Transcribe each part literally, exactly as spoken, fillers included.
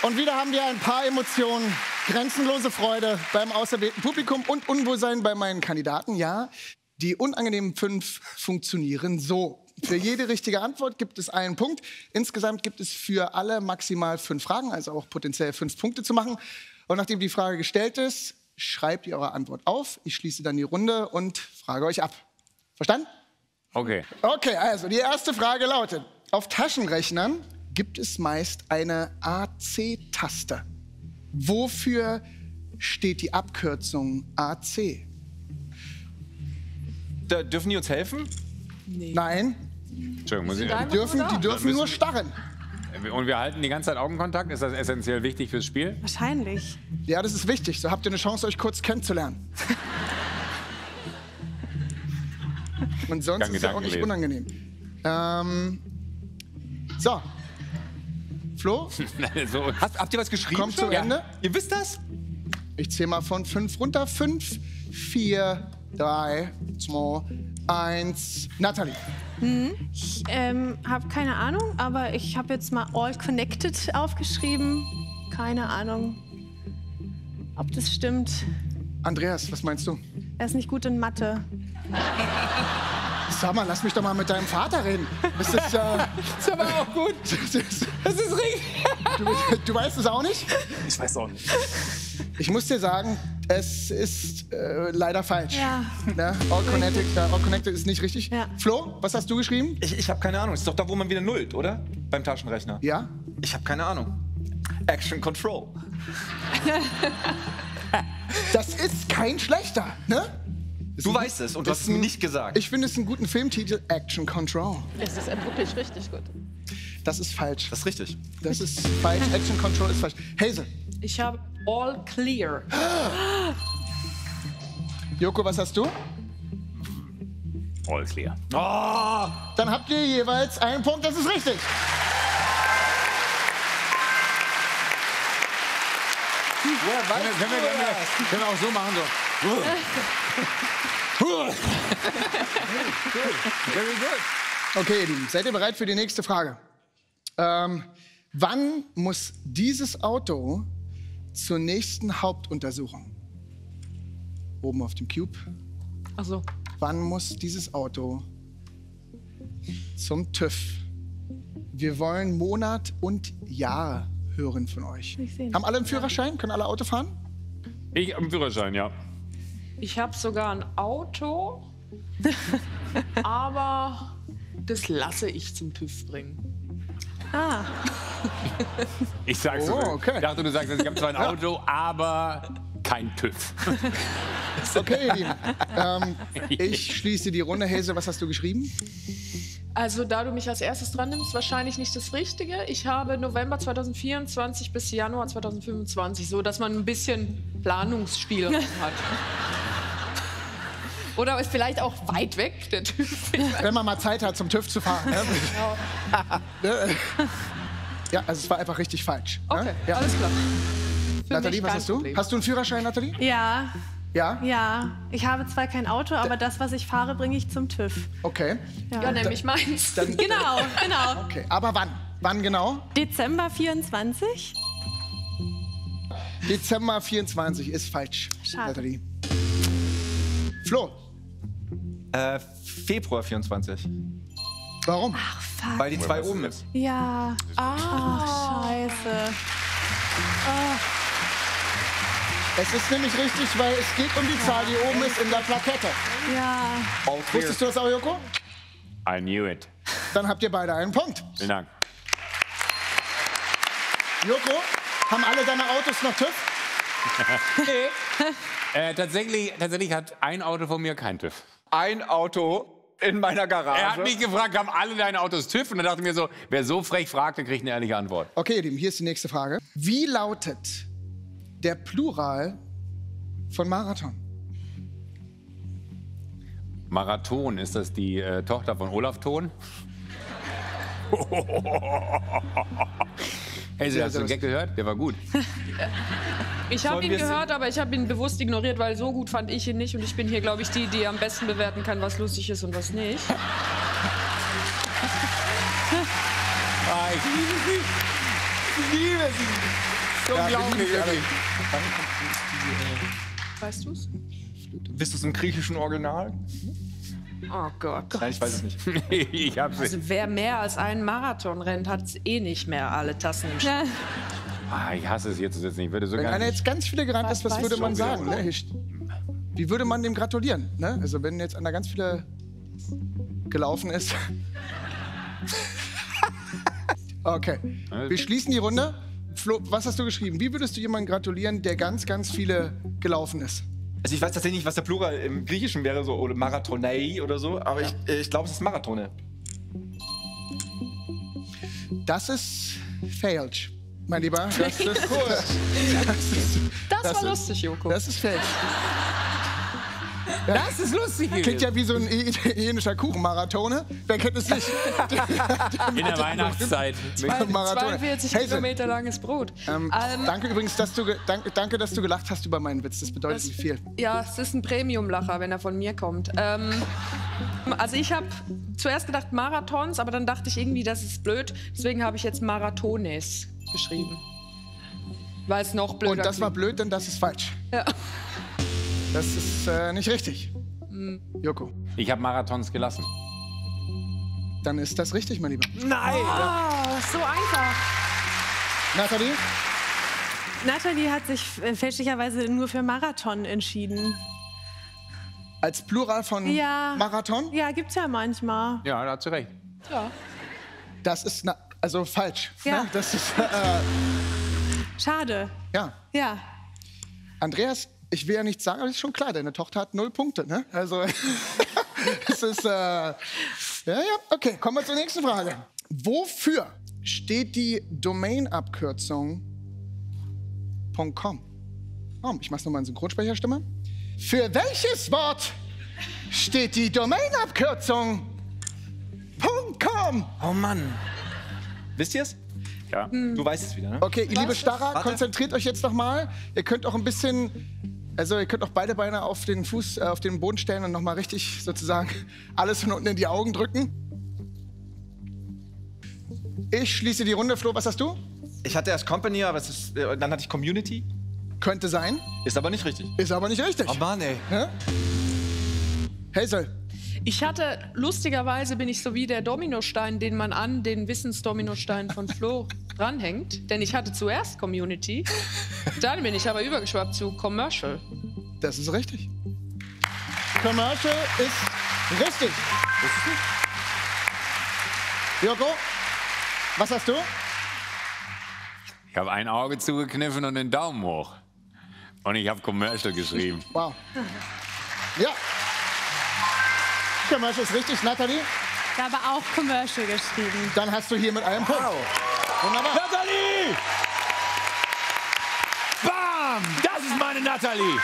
Und wieder haben wir ein paar Emotionen, grenzenlose Freude beim auserwählten Publikum und Unwohlsein bei meinen Kandidaten. Ja, die unangenehmen fünf funktionieren so. Für jede richtige Antwort gibt es einen Punkt. Insgesamt gibt es für alle maximal fünf Fragen, also auch potenziell fünf Punkte zu machen. Und nachdem die Frage gestellt ist, schreibt ihr eure Antwort auf. Ich schließe dann die Runde und frage euch ab. Verstanden? Okay. Okay, also die erste Frage lautet: Auf Taschenrechnern gibt es meist eine A C-Taste. Wofür steht die Abkürzung A C? Da, dürfen die uns helfen? Nee. Nein. Entschuldigung, muss ich, Die dürfen, die dürfen nur starren. Und wir halten die ganze Zeit Augenkontakt? Ist das essentiell wichtig fürs Spiel? Wahrscheinlich. Ja, das ist wichtig. So habt ihr eine Chance, euch kurz kennenzulernen. Und sonst Kann ist ja auch nicht unangenehm. Ähm, so. Flo? so. Hast, habt ihr was geschrieben? Kommt zum ja. Ende. Ihr wisst das? Ich zähle mal von fünf runter. Fünf, vier, drei, zwei, eins. Nathalie. Hm. Ich ähm, habe keine Ahnung, aber ich habe jetzt mal All Connected aufgeschrieben. Keine Ahnung, ob das stimmt. Andreas, was meinst du? Er ist nicht gut in Mathe. Sag mal, lass mich doch mal mit deinem Vater reden. Das ist, äh, das ist aber auch gut. Das ist, das ist richtig. Du, du weißt es auch nicht? Ich weiß auch nicht. Ich muss dir sagen, es ist äh, leider falsch. Ja. Ne? All, connected, äh, all Connected ist nicht richtig. Ja. Flo, was hast du geschrieben? Ich, ich habe keine Ahnung. Ist doch da, wo man wieder nullt, oder? Beim Taschenrechner. Ja? Ich habe keine Ahnung. Action Control. Das ist kein schlechter, ne? Du weißt es und du hast es mir nicht gesagt. Ich finde es einen guten Filmtitel, Action Control. Es ist wirklich richtig gut. Das ist falsch. Das ist richtig. Das ist falsch. Action Control ist falsch. Hazel. Ich habe All Clear. Joko, was hast du? All clear. Oh! Dann habt ihr jeweils einen Punkt, das ist richtig. Ja, können, wir, können, wir, können, wir, können wir auch so machen, so. Very good. Okay, ihr Lieben, seid ihr bereit für die nächste Frage? Ähm, wann muss dieses Auto zur nächsten Hauptuntersuchung? Oben auf dem Cube. Ach so. Wann muss dieses Auto zum TÜV? Wir wollen Monat und Jahr hören von euch. Haben alle einen Führerschein? Können alle Auto fahren? Ich habe einen Führerschein, ja. Ich habe sogar ein Auto, aber das lasse ich zum TÜV bringen. Ah. Ich sag's Oh, so. okay. Ich dachte, du sagst, ich habe zwar ein Auto, aber kein TÜV. Okay, ihr Lieben. Ähm, ich schließe die Runde. Hazel, was hast du geschrieben? Also, da du mich als erstes dran nimmst, wahrscheinlich nicht das Richtige. Ich habe November zweitausendvierundzwanzig bis Januar zweitausendfünfundzwanzig, so dass man ein bisschen Planungsspielraum hat. Oder ist vielleicht auch weit weg, der TÜV. Wenn man mal Zeit hat, zum TÜV zu fahren. Ne? Ja. Ja, also es war einfach richtig falsch. Okay, Ne? Ja. alles klar. Für Nathalie, mich was kein hast du? Problem. Hast du einen Führerschein, Nathalie? Ja, Ja? ja. Ich habe zwar kein Auto, aber das, was ich fahre, bringe ich zum TÜV. Okay. Ja, nämlich meins. Dann, Genau, genau. okay. Aber wann? Wann genau? Dezember vierundzwanzig. Dezember vierundzwanzig ist falsch, Schade. Nathalie. Flo, Äh, Februar vierundzwanzig. warum? Ach, fuck. Weil die zwei oben ist. Ja. Ach, scheiße. Oh. Es ist nämlich richtig, weil es geht um die Zahl, die oben ist in der Plakette. Ja. All clear. Wusstest du das auch, Joko? I knew it. Dann habt ihr beide einen Punkt. Vielen Dank. Joko, haben alle deine Autos noch TÜV? Äh, tatsächlich, tatsächlich hat ein Auto von mir kein TÜV. Ein Auto in meiner Garage. Er hat mich gefragt, haben alle deine Autos TÜV? Und dann dachte ich mir so, wer so frech fragt, der kriegt eine ehrliche Antwort. Okay, ihr Lieben, hier ist die nächste Frage. Wie lautet der Plural von Marathon? Marathon, ist das die äh, Tochter von Olaf Thon? Hey, Sehr, hast du den sehr Gag gehört? Der war gut. Ich habe Sollen ihn wir gehört, aber ich habe ihn bewusst ignoriert, weil so gut fand ich ihn nicht. Und ich bin hier, glaube ich, die, die am besten bewerten kann, was lustig ist und was nicht. Ah, ich liebe sie. Ich liebe sie. Unglaublich, wirklich. Weißt du's? Bist du es im griechischen Original? Oh Gott. Nein, ich weiß es nicht. Ich hab's nicht. Also wer mehr als einen Marathon rennt, hat eh nicht mehr alle Tassen im Spiel. Ja. Ah, ich hasse es jetzt, jetzt nicht. Ich würde so Wenn gar einer nicht. jetzt ganz viele gerannt ist, was weißt würde du man schon sagen? wieder, Ne? Ich- Wie würde man dem gratulieren? Ne? Also wenn jetzt einer ganz viele gelaufen ist. Okay, wir schließen die Runde. Flo, was hast du geschrieben? Wie würdest du jemandem gratulieren, der ganz, ganz viele gelaufen ist? Also ich weiß tatsächlich nicht, was der Plural im Griechischen wäre, so oder Marathonei oder so, aber ich, äh, ich glaube, es ist Marathone. Das ist falsch, mein Lieber. Das ist cool. Das, ist, Das, Das war ist- lustig, Joko. das ist falsch. Das ist lustig Klingt gewesen. ja wie so ein italienischer Kuchenmarathon. Ne? Wer kennt es nicht? In der Weihnachtszeit. Marathon. zweiundvierzig Hazel, Kilometer langes Brot. Ähm, Ähm, danke übrigens, dass du, ge- danke, danke, dass du gelacht hast über meinen Witz. Das bedeutet Das- mir viel. Ja, es ist ein Premium-Lacher, wenn er von mir kommt. Ähm, also ich habe zuerst gedacht Marathons, aber dann dachte ich irgendwie, das ist blöd. Deswegen habe ich jetzt Marathones geschrieben. Weil es noch blöder Und das war klingt. blöd, denn das ist falsch. Ja. Das ist äh, nicht richtig. Joko, Ich habe Marathons gelassen. dann ist das richtig, mein Lieber. Nein! Oh, so einfach. Nathalie? Nathalie hat sich äh, fälschlicherweise nur für Marathon entschieden. Als Plural von Ja. Marathon? Ja, gibt's ja manchmal. Ja, da hast du recht. Ja. Das ist na, also falsch. Ja. Ne? Das ist, äh, Schade. ja. Ja. Andreas, ich will ja nichts sagen, aber es ist schon klar, deine Tochter hat null Punkte. Ne? Also, es ist, äh, ja, ja, okay, kommen wir zur nächsten Frage. Wofür steht die Domain-Abkürzung .com? Oh, ich mach's nochmal in Synchronsprecherstimme. Für welches Wort steht die Domain-Abkürzung .com? Oh Mann. Wisst ihr es? Ja. Du weißt es wieder, ne? Okay, ihr liebe Starrer, Warte. konzentriert euch jetzt noch mal. Ihr könnt auch ein bisschen, also ihr könnt auch beide Beine auf den Fuß, äh, auf den Boden stellen und noch mal richtig sozusagen alles von unten in die Augen drücken. Ich schließe die Runde. Flo, was hast du? Ich hatte erst Company, aber es ist, äh, dann hatte ich Community. Könnte sein, Ist aber nicht richtig. ist aber nicht richtig. Oh Mann, ey. Ja? Hazel, Ich hatte, lustigerweise bin ich so wie der Dominostein, den man an den Wissensdominostein von Flo dranhängt. Denn ich hatte zuerst Community, dann bin ich aber übergeschwappt zu Commercial. das ist richtig. Commercial ist richtig. Joko, was hast du? Ich habe ein Auge zugekniffen und den Daumen hoch. Und ich habe Commercial geschrieben. Wow. Ja. Commercial ist richtig. Nathalie, Ich habe auch Commercial geschrieben. dann hast du hier mit einem Punkt. Wunderbar. Nathalie! Bam! Das ist meine Nathalie!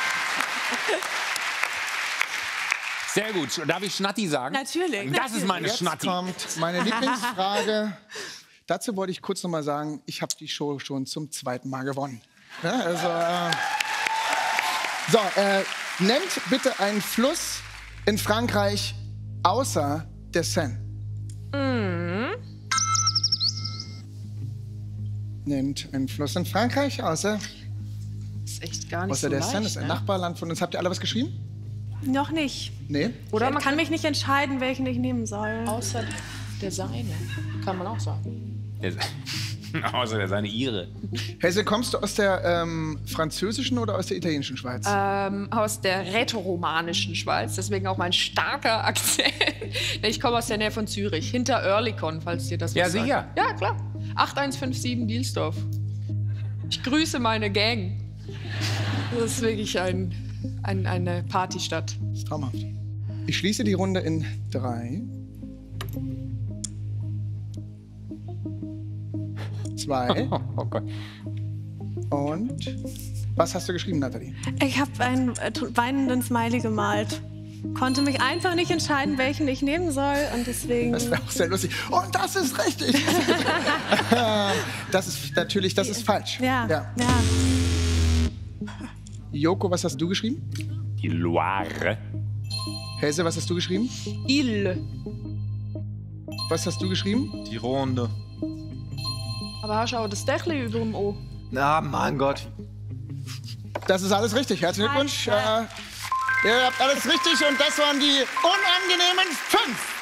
Sehr gut. Darf ich Schnatti sagen? Natürlich. Das ist meine Jetzt Schnatti. kommt meine Lieblingsfrage. Dazu wollte ich kurz noch mal sagen, ich habe die Show schon zum zweiten Mal gewonnen. Ja, also, äh so, äh, nennt bitte einen Fluss in Frankreich außer der Seine. Nennt einen Fluss in Frankreich außer, Ist echt gar nicht außer so der leicht, Seine. Ist ein ne? Nachbarland von uns. Habt ihr alle was geschrieben? Noch nicht. Nee. Oder ich man kann kann mich nicht entscheiden, welchen ich nehmen soll. außer der Seine, kann man auch sagen. Außer der seine Ihre. Hazel, kommst du aus der ähm, französischen oder aus der italienischen Schweiz? Ähm, aus der rätoromanischen Schweiz, deswegen auch mein starker Akzent. Ich komme aus der Nähe von Zürich, hinter Oerlikon, falls dir das was Ja, sagt. sicher. Ja, klar. acht eins fünf sieben Dielsdorf. Ich grüße meine Gang. Das ist wirklich ein, ein, eine Partystadt. Das ist traumhaft. Ich schließe die Runde in drei, zwei Oh Gott. und was hast du geschrieben, Nathalie? Ich habe einen äh, weinenden Smiley gemalt. Konnte mich einfach nicht entscheiden, welchen ich nehmen soll. Und deswegen. Das wäre auch sehr lustig. Und das ist richtig. Das ist natürlich, das ist falsch. Ja. Ja. ja. Joko, was hast du geschrieben? Die Loire. Hazel, was hast du geschrieben? Il. Was hast du geschrieben? Die Runde. Aber hast du auch das Dächli über dem O? Na, mein Gott. Das ist alles richtig. Herzlichen Glückwunsch. Äh, ihr habt alles richtig und das waren die unangenehmen fünf.